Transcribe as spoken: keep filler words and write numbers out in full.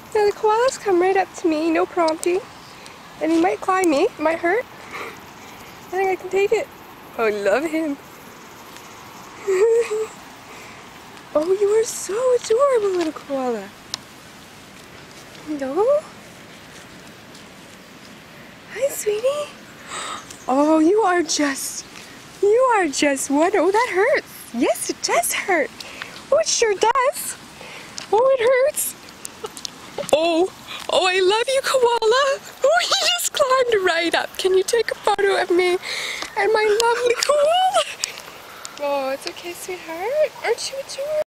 Now the koala's come right up to me, no prompting. And he might climb me, it might hurt. I think I can take it. Oh, I love him. Oh, you are so adorable, little koala. No? Hi, sweetie. Oh, you are just, you are just what? Oh, that hurts. Yes, it does hurt. Oh, it sure does. Oh, it hurts. Oh, oh, I love you, koala. Oh, you just climbed right up. Can you take a photo of me and my lovely koala? Oh, it's okay, sweetheart. Aren't you adorable?